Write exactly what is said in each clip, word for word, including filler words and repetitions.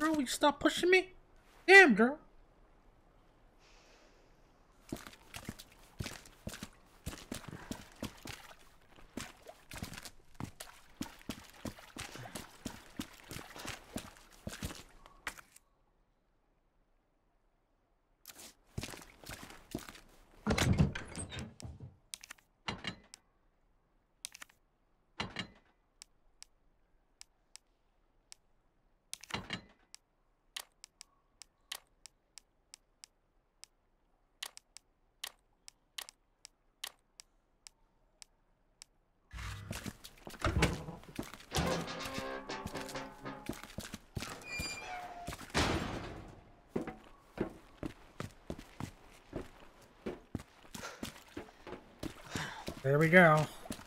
Girl, will you stop pushing me? Damn, girl. There we go.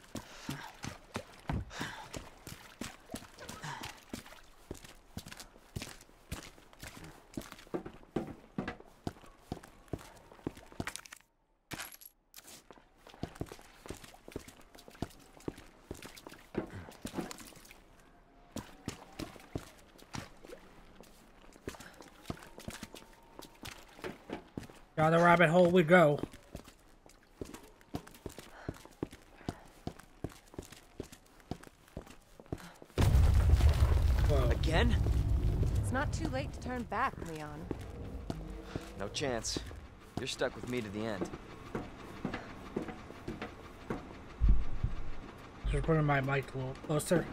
Down the rabbit hole we go. Again? It's not too late to turn back, Leon. No chance. You're stuck with me to the end. Just putting my mic a little closer.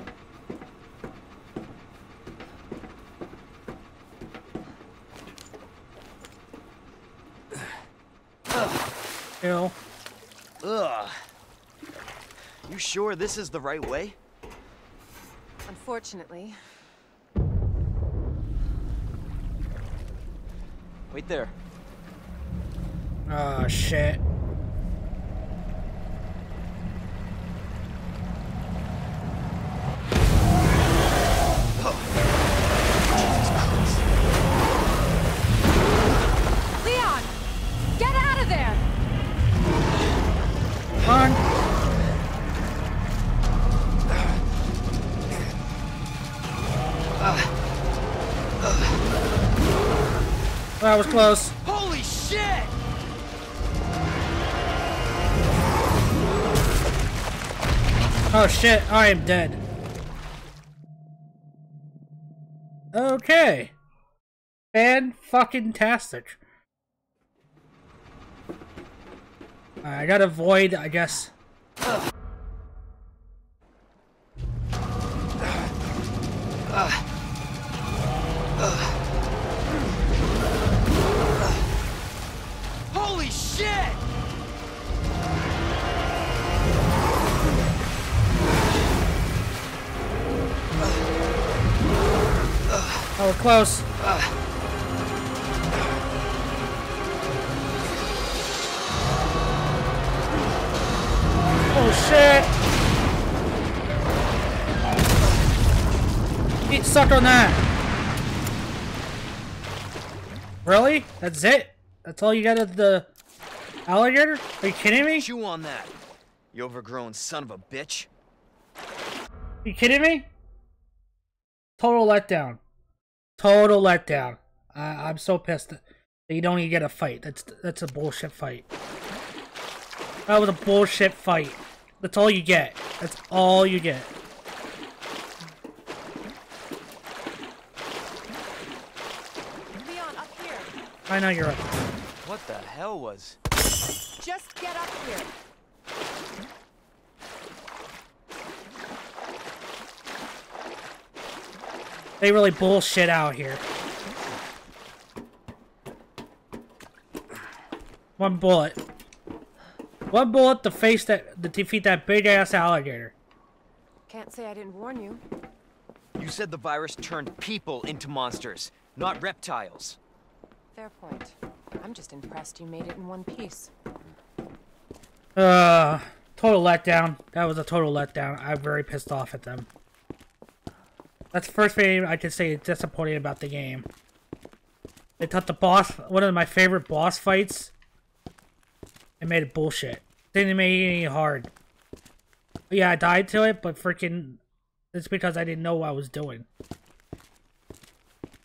Kill. Ugh. You sure this is the right way? Unfortunately. Wait there. Oh, shit. Leon! Get out of there! Come on. That was close. Holy shit! Oh shit, I am dead. Okay. Fan-fucking-tastic. I gotta avoid, I guess. Uh. Uh. Uh. Holy shit! Oh, we're close. Oh shit! Get sucked on that. Really? That's it? That's all you got of the alligator? Are you kidding me? Chew on that, you overgrown son of a bitch. Are you kidding me? Total letdown. Total letdown. I I'm so pissed that you don't even get a fight. That's that's a bullshit fight. That was a bullshit fight. That's all you get. That's all you get. Leon, up here. I know you're right. What the hell was? Just get up here. They really bullshit out here. One bullet. One bullet to face that, to defeat that big ass alligator. Can't say I didn't warn you. You said the virus turned people into monsters, not reptiles. Fair point. I'm just impressed you made it in one piece. Uh, total letdown. That was a total letdown. I'm very pissed off at them. That's the first thing I can say is disappointing about the game. They took the boss, one of my favorite boss fights, and made it bullshit. Didn't make it any hard. Yeah, I died to it, but freaking, it's because I didn't know what I was doing.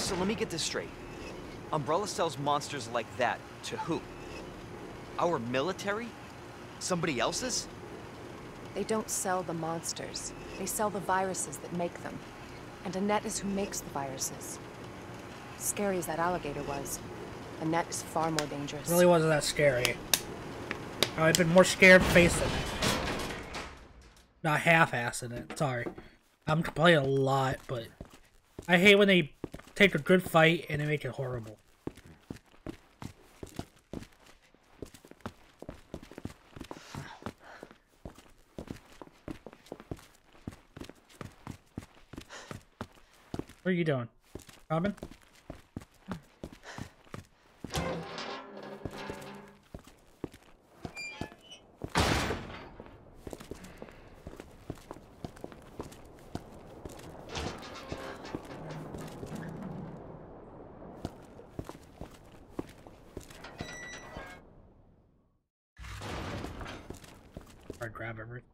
So let me get this straight. Umbrella sells monsters like that to who? Our military? Somebody else's? They don't sell the monsters. They sell the viruses that make them. And Annette is who makes the viruses. Scary as that alligator was, Annette is far more dangerous. Really wasn't that scary. I've been more scared facing it. Not half-assing it, sorry. I'm complaining a lot, but I hate when they take a good fight and they make it horrible. What are you doing? Robin? Or grab everything.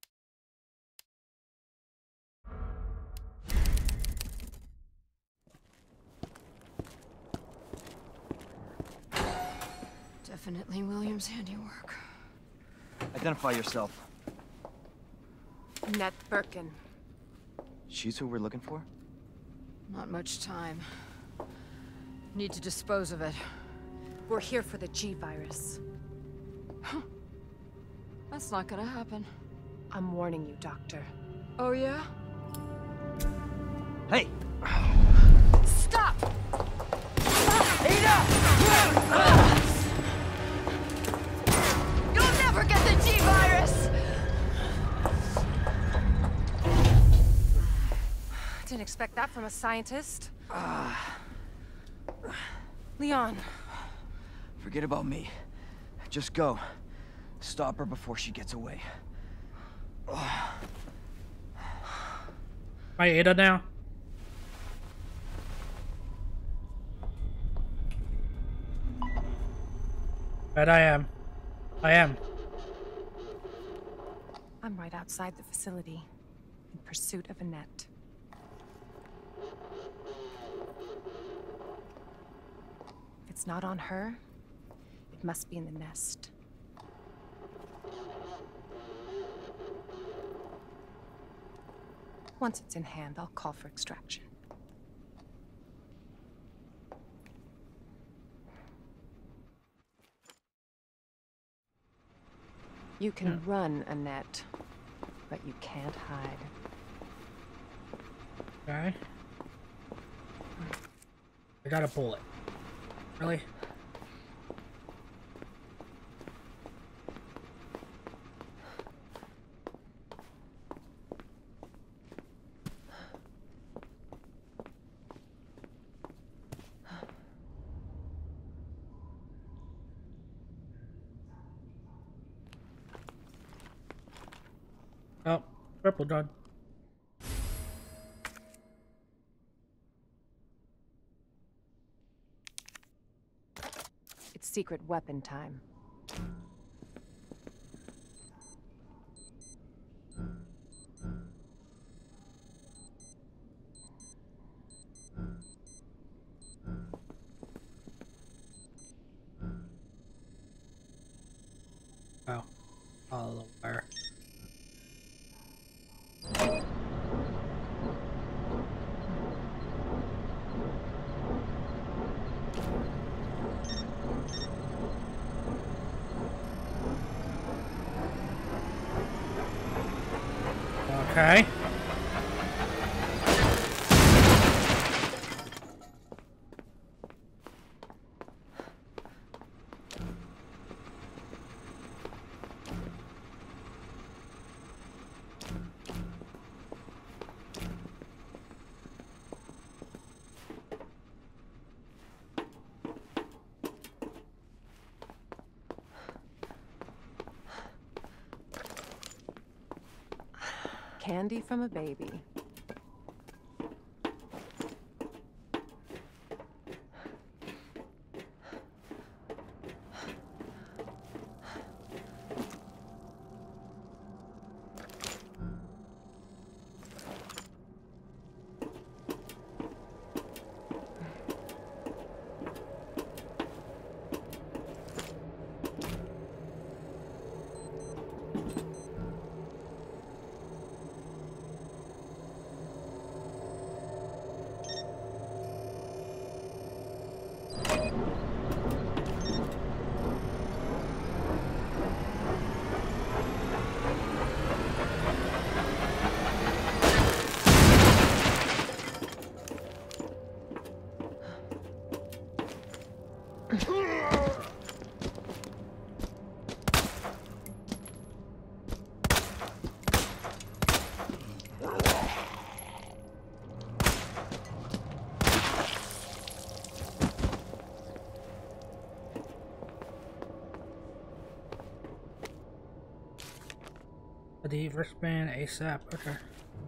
Definitely William's handiwork. Identify yourself. Annette Birkin. She's who we're looking for? Not much time. Need to dispose of it. We're here for the G virus. That's not gonna happen. I'm warning you, Doctor. Oh, yeah? Hey! Stop! Ada! You'll never get the G virus! Didn't expect that from a scientist. Uh, Leon. Forget about me. Just go. Stop her before she gets away. Am I Ada now? Bet I am. I am. I'm right outside the facility, in pursuit of Annette. If it's not on her, it must be in the nest. Once it's in hand, I'll call for extraction. You can Yeah. run, Annette, but you can't hide. Okay. I got a bullet. Really? Oh, purple done. It's secret weapon time. Oh. Follow the wire. Okay. Candy from a baby. But the first man ASAP. Okay.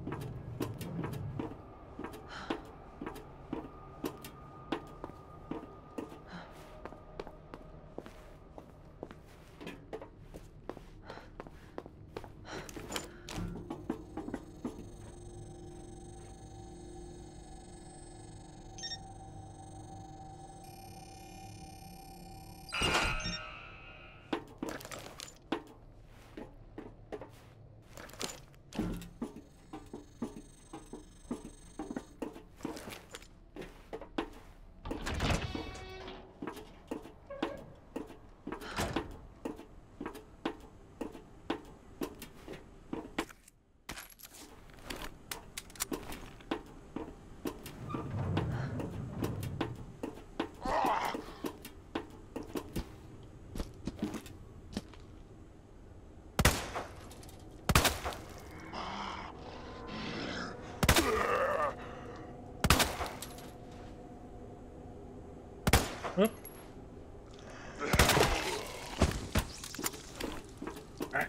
Whoop. Alright.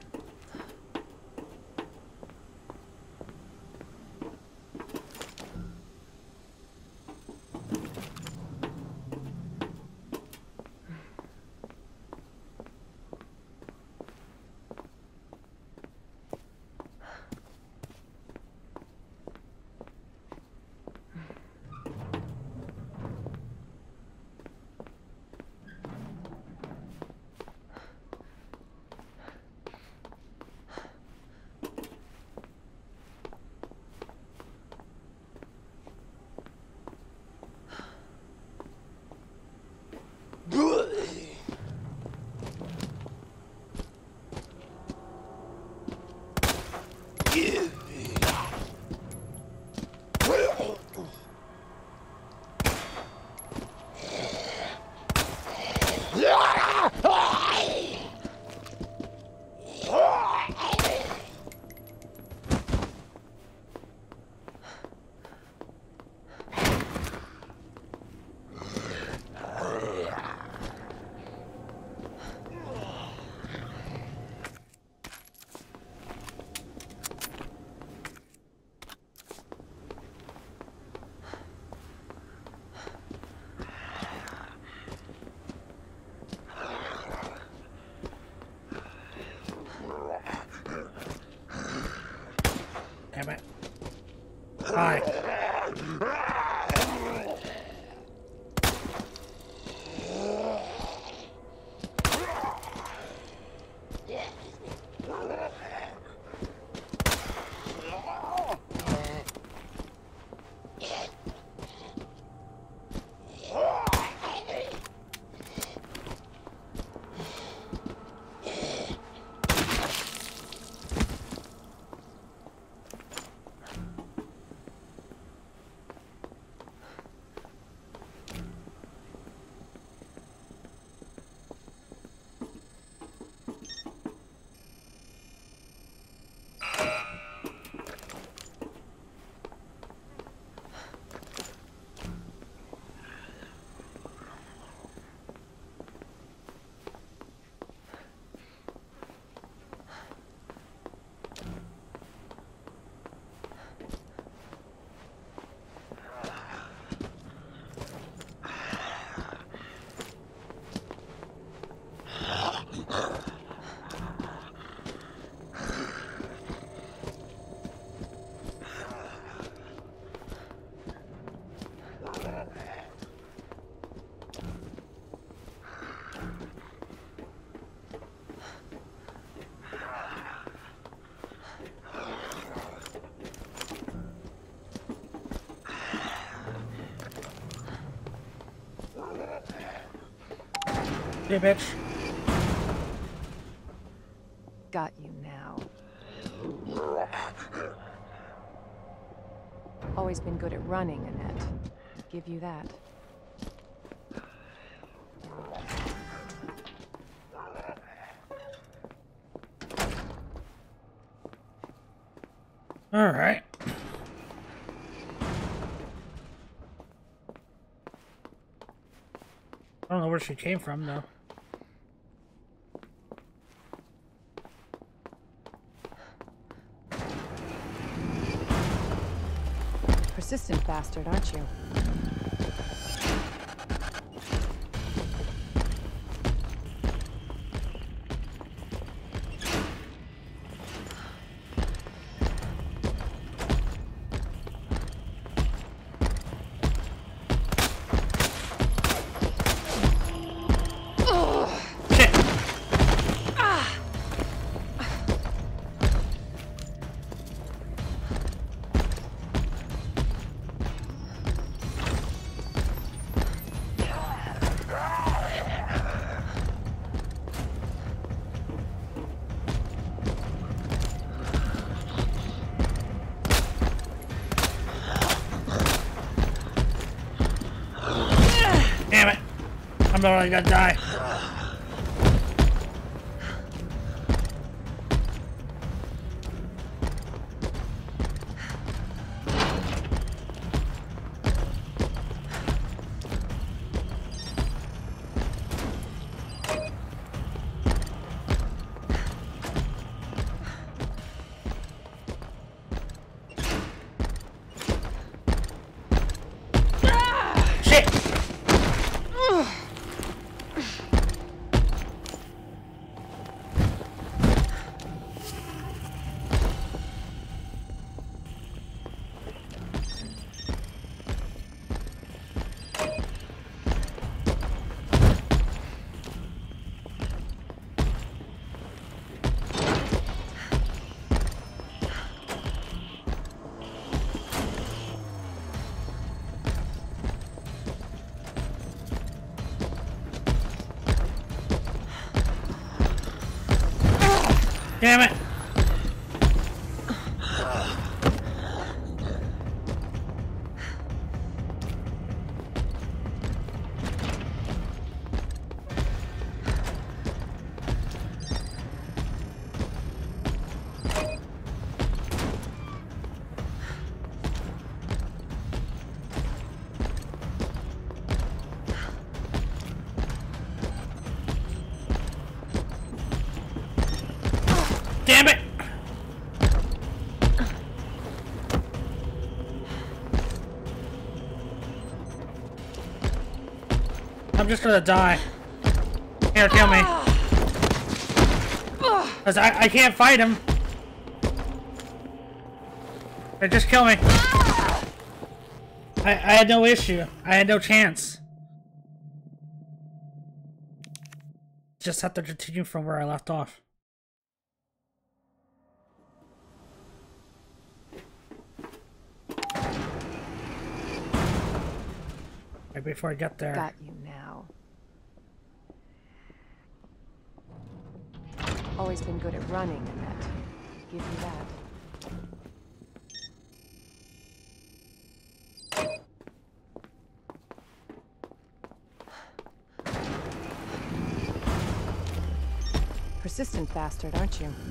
Damn it. Hi. Hey, bitch. Got you now. Always been good at running, Annette. Give you that. All right. I don't know where she came from, though. Persistent bastard, aren't you? Damn it! I'm already gonna die. Damn it! Damn it! I'm just gonna die. Here, kill me. Cause I, I can't fight him. They just kill me. I, I had no issue. I had no chance. Just have to continue from where I left off. Right before I get there. Got you now. Always been good at running, Annette. Give you that. Persistent bastard, aren't you?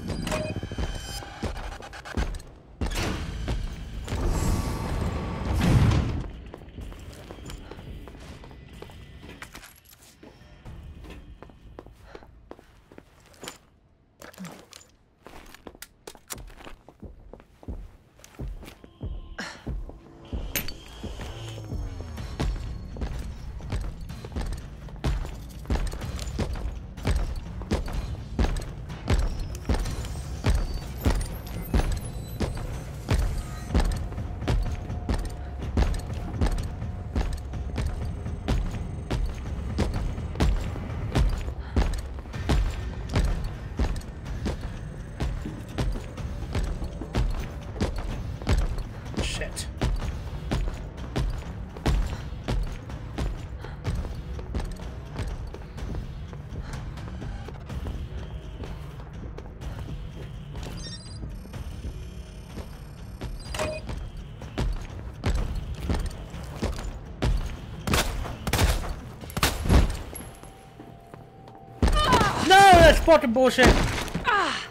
That's fucking bullshit. Ah.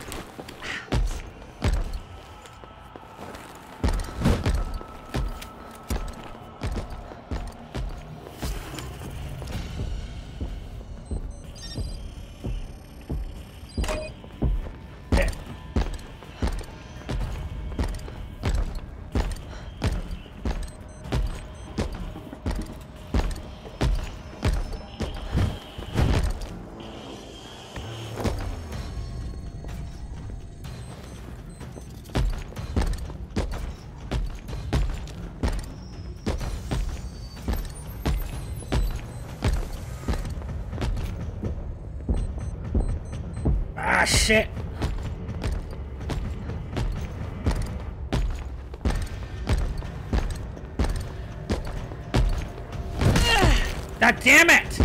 Yeah. shit. God damn it!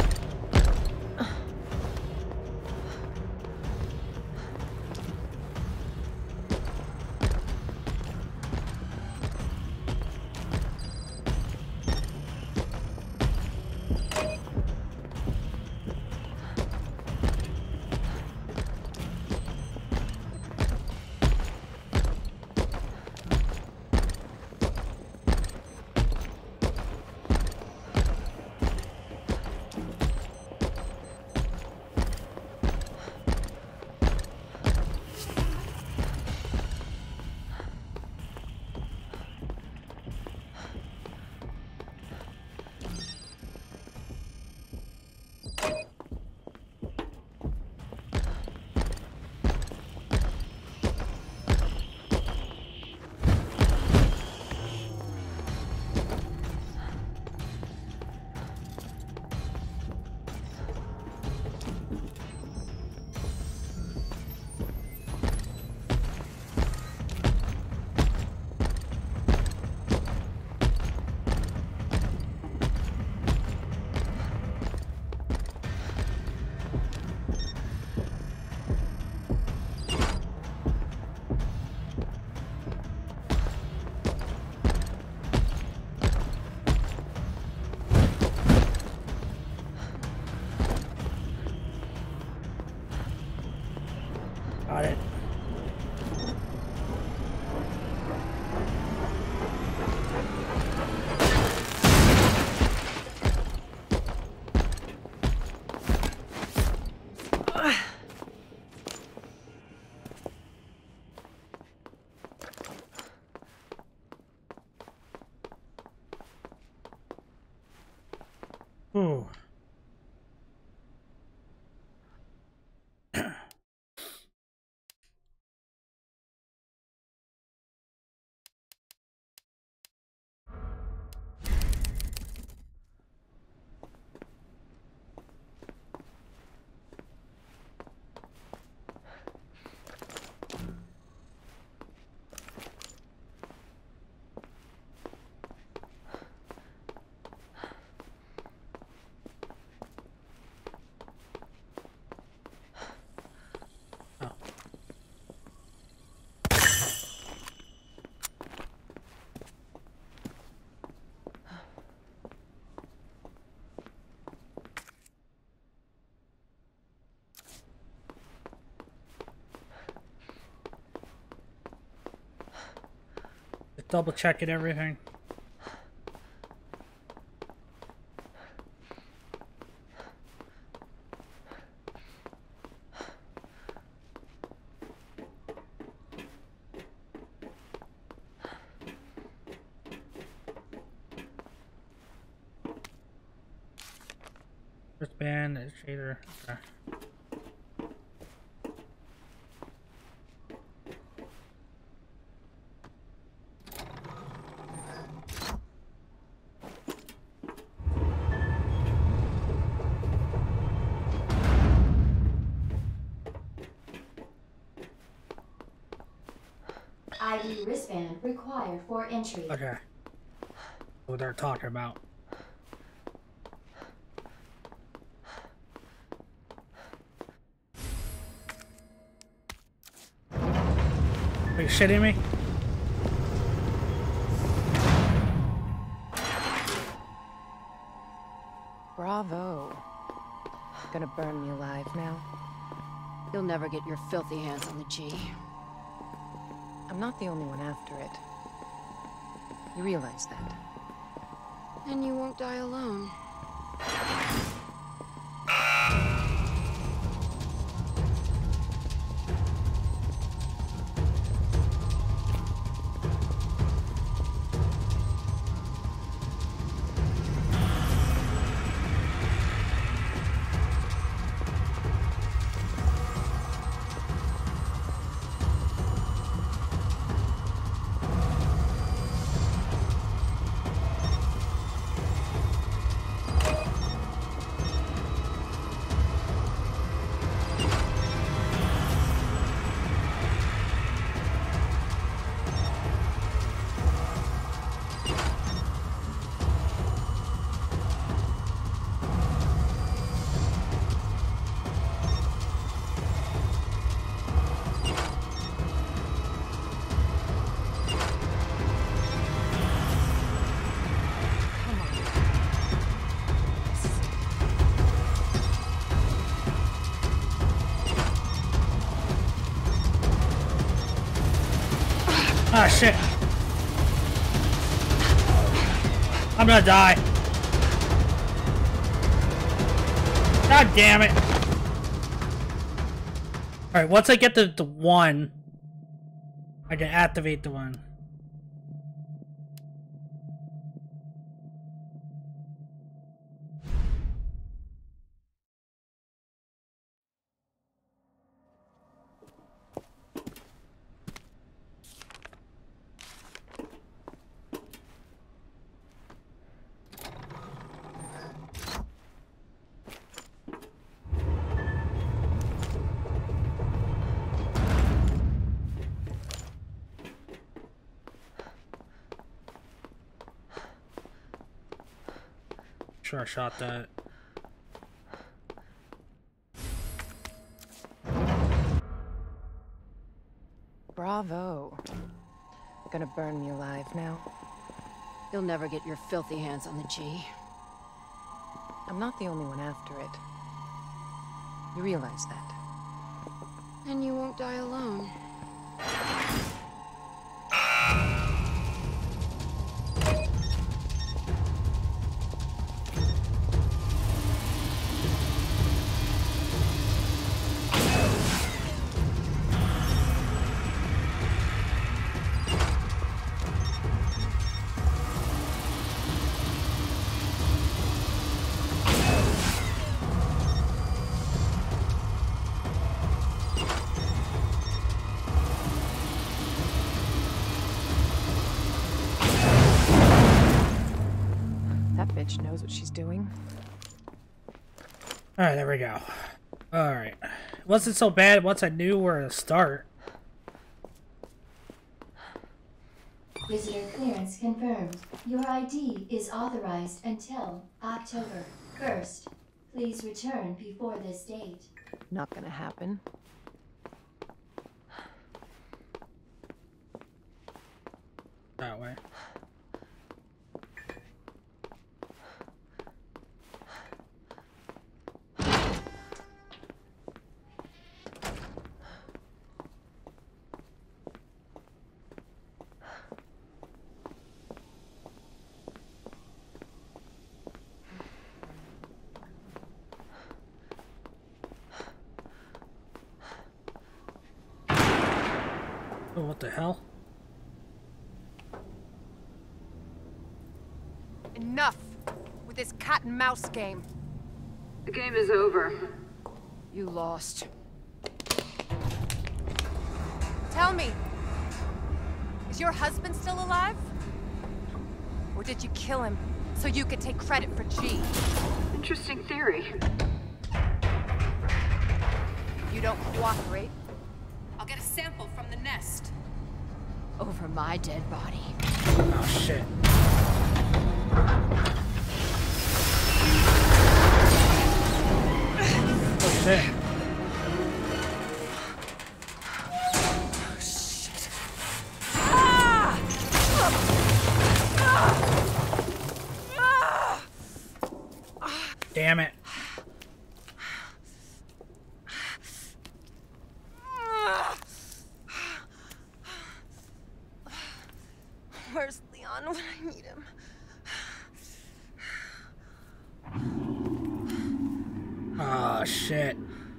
Got it. Ooh. Double checking everything. Wristband, shader. Okay. I D wristband required for entry. Okay. What they're talking about. Are you shitting me? Bravo. Gonna burn me alive now. You'll never get your filthy hands on the G. I'm not the only one after it. You realize that? And you won't die alone. shit. I'm gonna die. God damn it. Alright, once I get the, the one, I can activate the one. Sure, I shot that. Bravo. You're gonna burn me alive now. You'll never get your filthy hands on the G. I'm not the only one after it. You realize that? And you won't die alone. Knows what she's doing. Alright, there we go. Alright. Wasn't so bad once I knew where to start. Visitor clearance confirmed. Your I D is authorized until October first. Please return before this date. Not gonna happen. That way. Oh, what the hell? Enough with this cat and mouse game. The game is over. You lost. Tell me, is your husband still alive? Or did you kill him so you could take credit for G? Interesting theory. If you don't cooperate, I'll get a sample from the nest. Over my dead body. Oh, shit. Oh, shit. Damn it. Where's Leon when I need him? Oh, shit.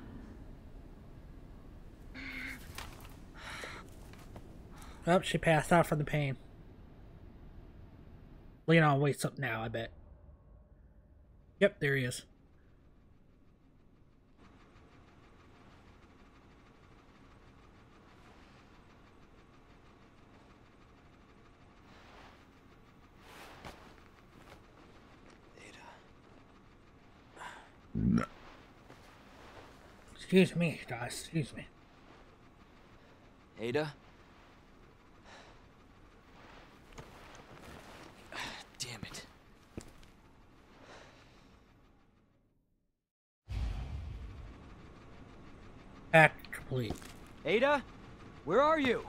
Oh, she passed out from the pain. Leon wakes up now, I bet. Yep, there he is. No. Excuse me, guys. Excuse me. Ada? Damn it. Act complete. Ada? Where are you?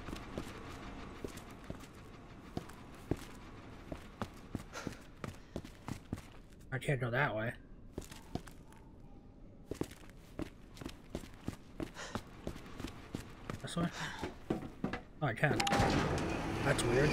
I can't go that way. This way? Oh, I can. That's weird.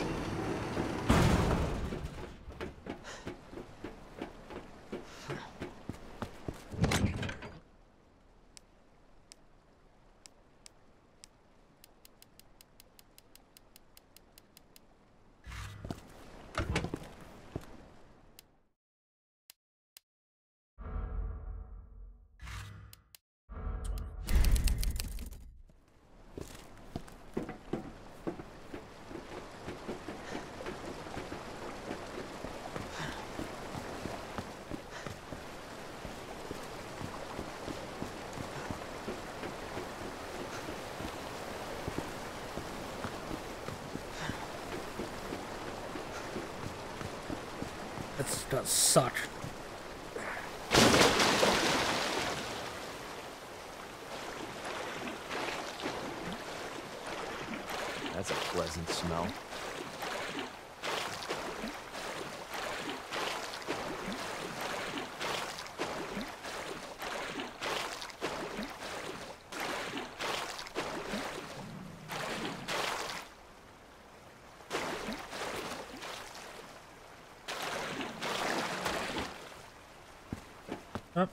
That's, that suck. That's a pleasant smell. Up.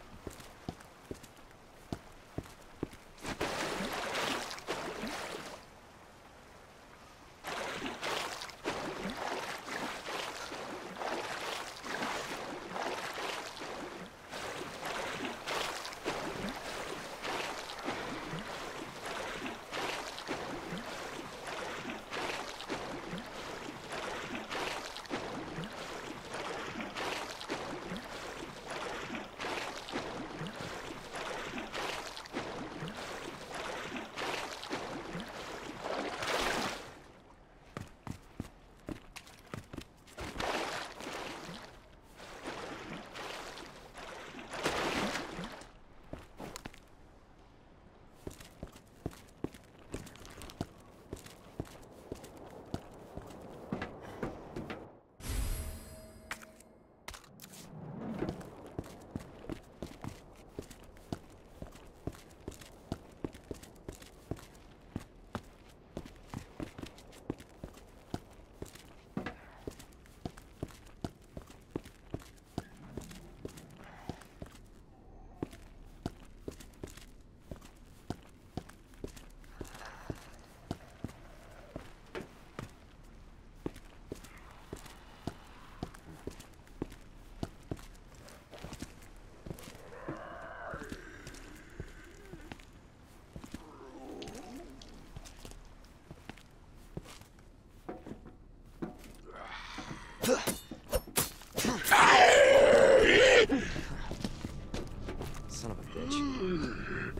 Son of a bitch.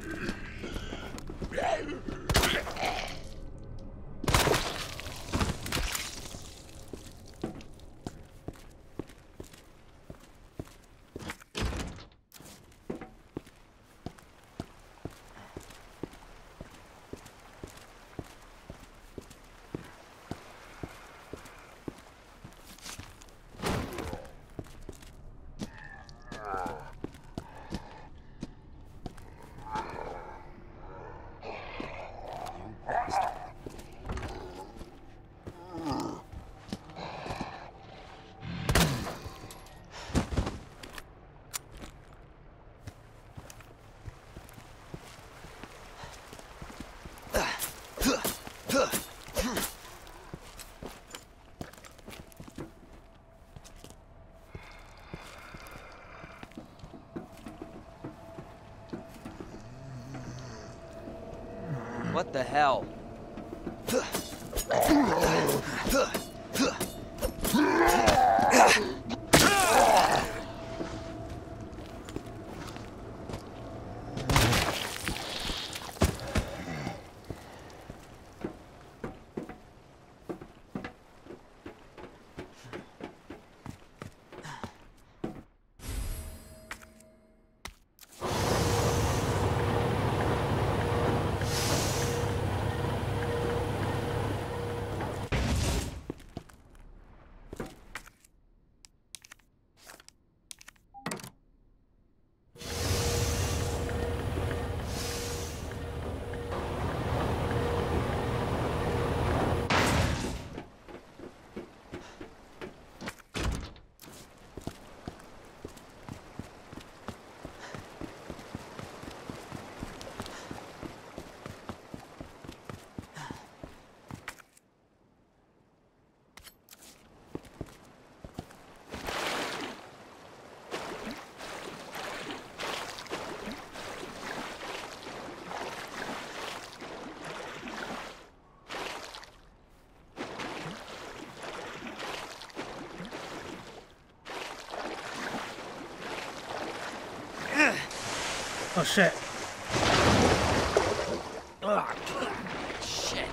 What the hell? Oh shit. Ugh. Shit.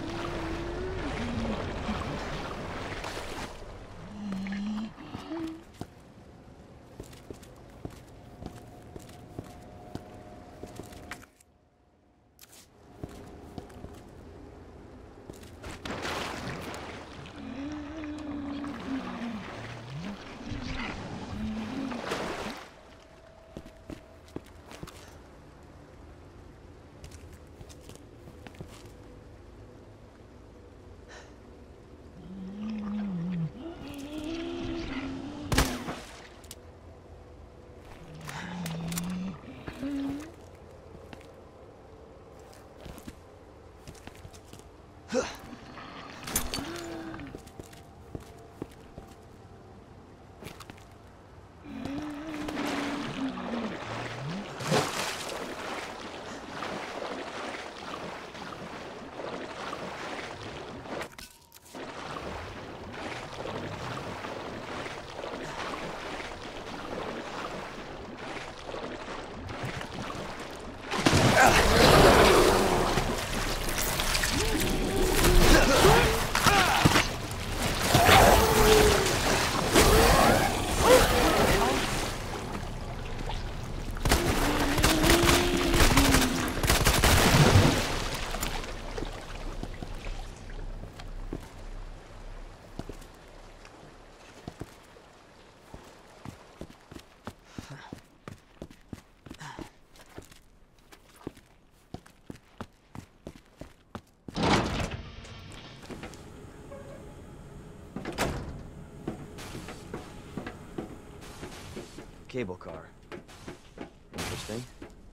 Cable car. Interesting.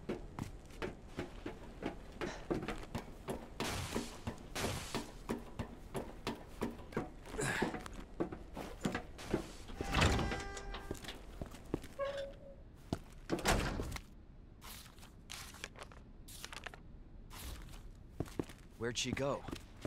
Where'd she go?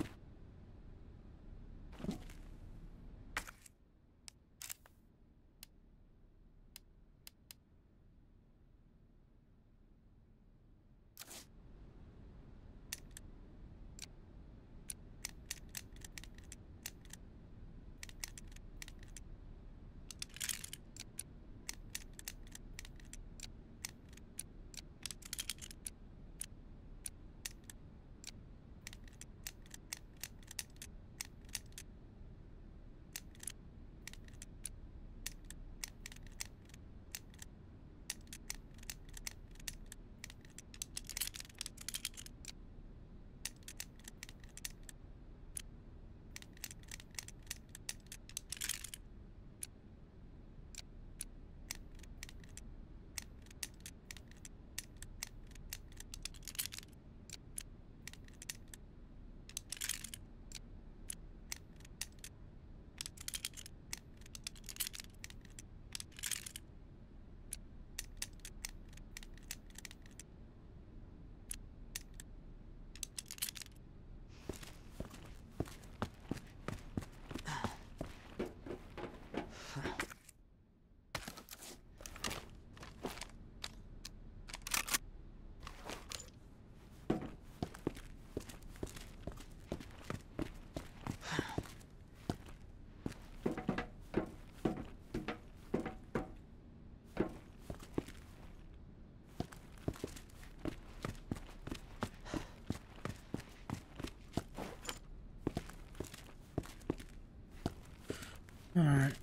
Alright.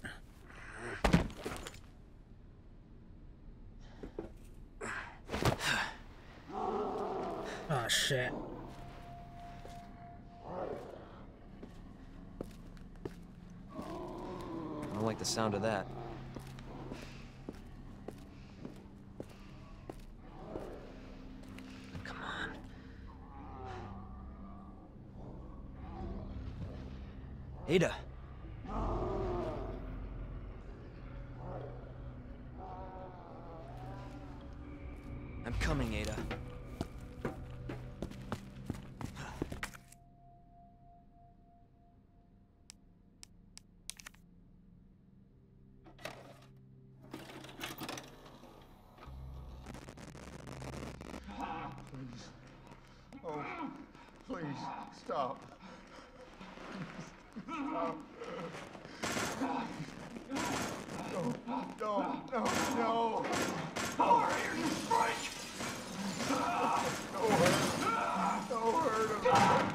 Oh shit. I don't like the sound of that. Come on. Ada. I'm coming, Ada. Stop. Stop. No, no, no, no. How are you, Frank? No hurt. No hurt.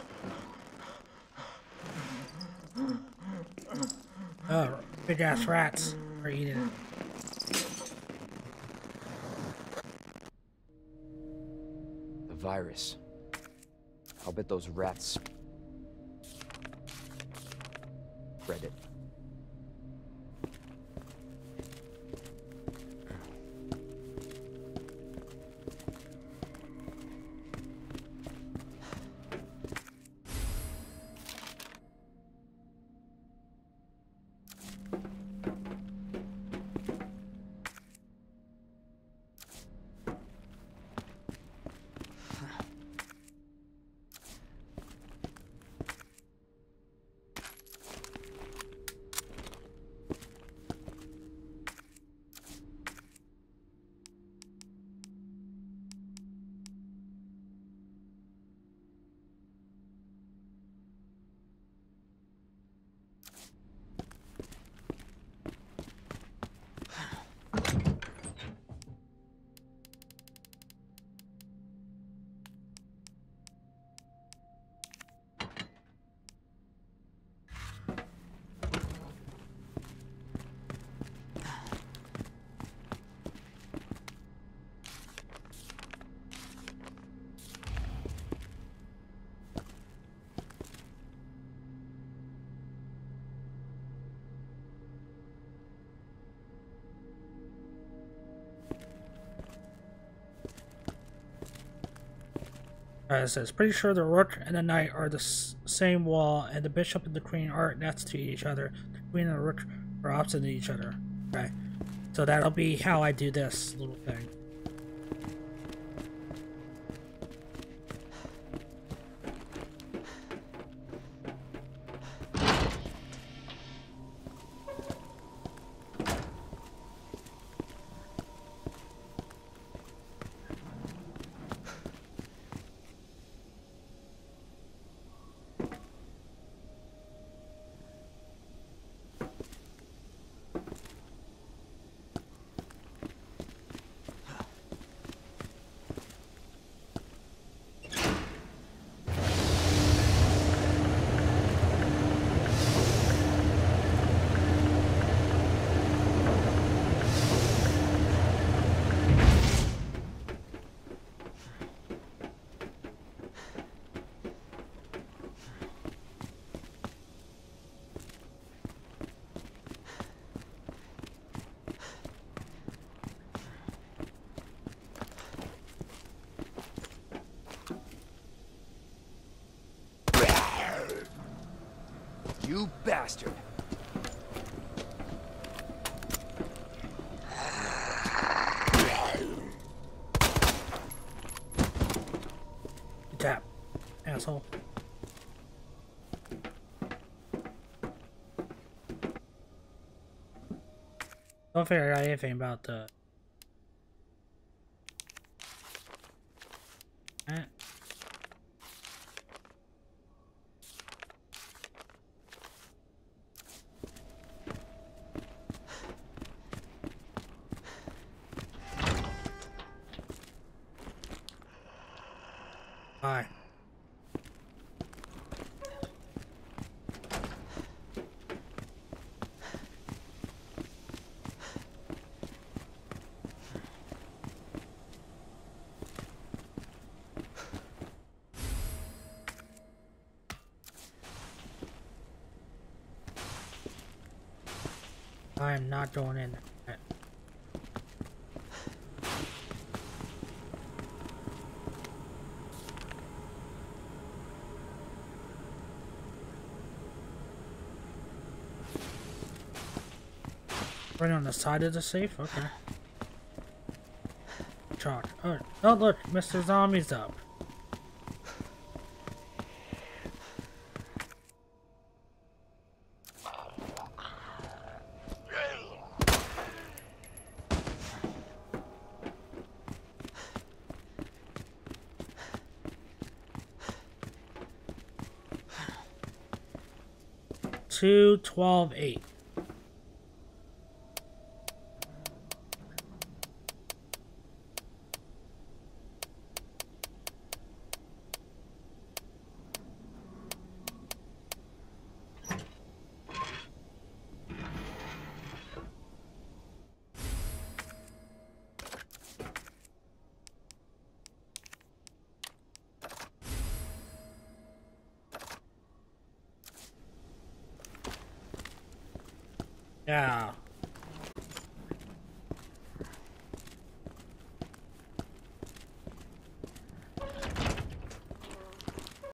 Oh, big ass rats are eating it. The virus. I'll bet those rats spread it. Uh, it says, pretty sure the rook and the knight are the s same wall, and the bishop and the queen aren't next to each other. The queen and the rook are opposite to each other. Okay, so that'll be how I do this little thing. You bastard! Tap, asshole. Don't figure out anything about the. Eh. Hi. I am not going in there. Right on the side of the safe? Okay. Chalk. Oh, oh look, Mister Zombie's up. two, twelve, eight. Yeah.